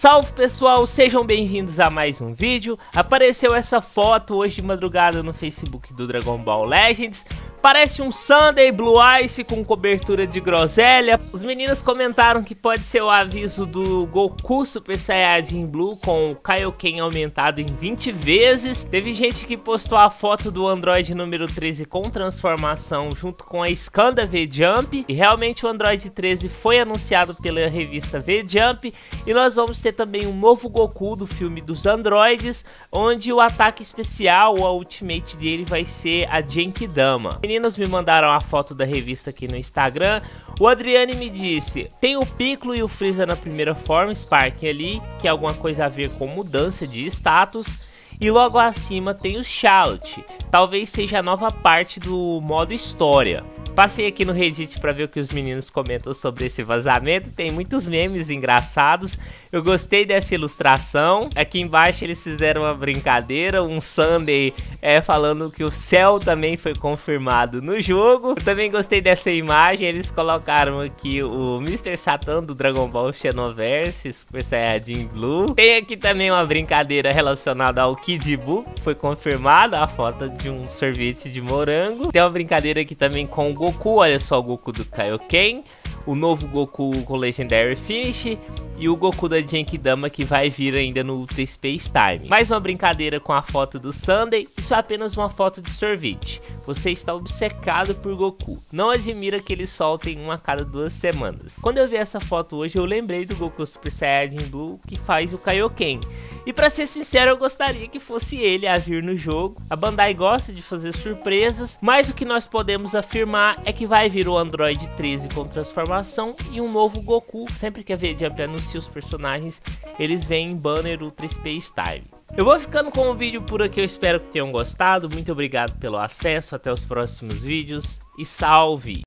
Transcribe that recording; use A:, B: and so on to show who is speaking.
A: Salve pessoal, sejam bem-vindos a mais um vídeo. Apareceu essa foto hoje de madrugada no Facebook do Dragon Ball Legends. Parece um Sunday Blue Ice com cobertura de groselha. Os meninos comentaram que pode ser o aviso do Goku Super Saiyajin Blue com o Kaioken aumentado em 20 vezes. Teve gente que postou a foto do Android número 13 com transformação junto com a Skanda V-Jump. E realmente o Android 13 foi anunciado pela revista V-Jump. E nós vamos ter também um novo Goku do filme dos androides, onde o ataque especial, a ultimate dele vai ser a Genkidama. Meninos me mandaram a foto da revista aqui no Instagram. O Adriane me disse: tem o Piccolo e o Freeza na primeira forma, Sparking ali, que é alguma coisa a ver com mudança de status. E logo acima tem o Shout, talvez seja a nova parte do modo história. Passei aqui no Reddit para ver o que os meninos comentam sobre esse vazamento. Tem muitos memes engraçados. Eu gostei dessa ilustração. Aqui embaixo eles fizeram uma brincadeira, um Sunday falando que o Cell também foi confirmado no jogo. Eu também gostei dessa imagem. Eles colocaram aqui o Mr. Satan do Dragon Ball Xenoverse Super Saiyajin Blue. Tem aqui também uma brincadeira relacionada ao Kid Buu, que foi confirmada, a foto de um sorvete de morango. Tem uma brincadeira aqui também com o Goku, olha só o Goku do Kaioken, o novo Goku com Legendary Finish e o Goku da Genkidama que vai vir ainda no Ultra Space Time. Mais uma brincadeira com a foto do Sunday. Isso é apenas uma foto de sorvete. Você está obcecado por Goku. Não admira que eles soltem uma a cada 2 semanas. Quando eu vi essa foto hoje, eu lembrei do Goku Super Saiyajin Blue que faz o Kaioken. E pra ser sincero, eu gostaria que fosse ele a vir no jogo. A Bandai gosta de fazer surpresas, mas o que nós podemos afirmar é que vai vir o Android 13 com transformação e um novo Goku. Sempre que a V-Jump anuncia os personagens, eles vêm em banner Ultra Space Time. Eu vou ficando com o vídeo por aqui, eu espero que tenham gostado. Muito obrigado pelo acesso, até os próximos vídeos e salve!